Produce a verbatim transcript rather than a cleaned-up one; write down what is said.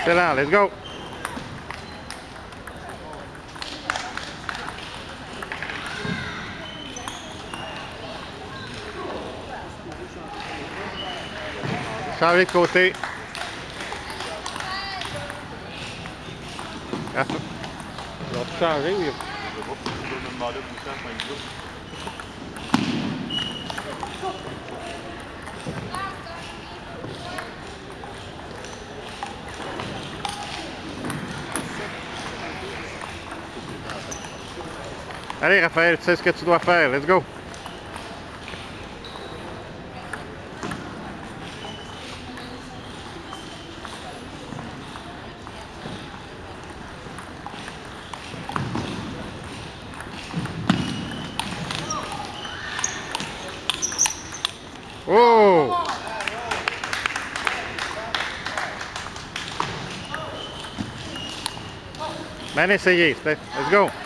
Excellent, let's go! Changer de côté. Ah, ils ont tout changé. Oui. Allez Raphaël, tu sais ce que tu dois faire. Let's go! Oh! Bien essayé, let's go!